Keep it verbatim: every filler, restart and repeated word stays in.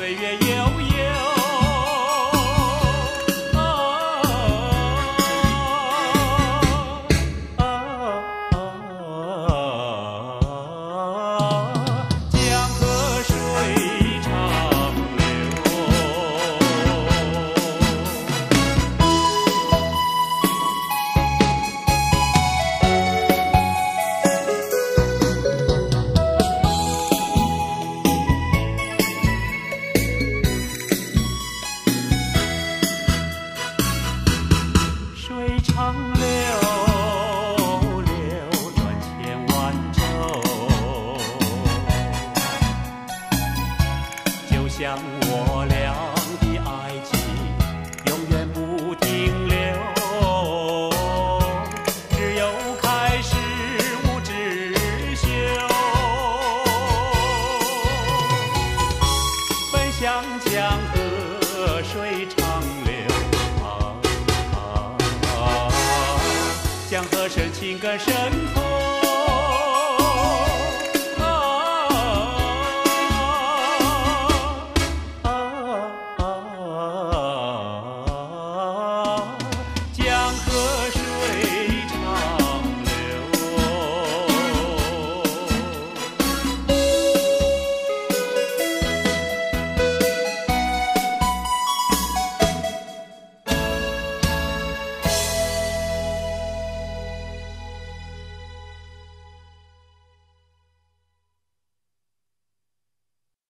岁月悠悠。啊啊啊！江河水长流。水长流，流转千万州，就像我俩的爱情永远不停留，只有开始无止休。奔向江河水长流。江河深情更深厚。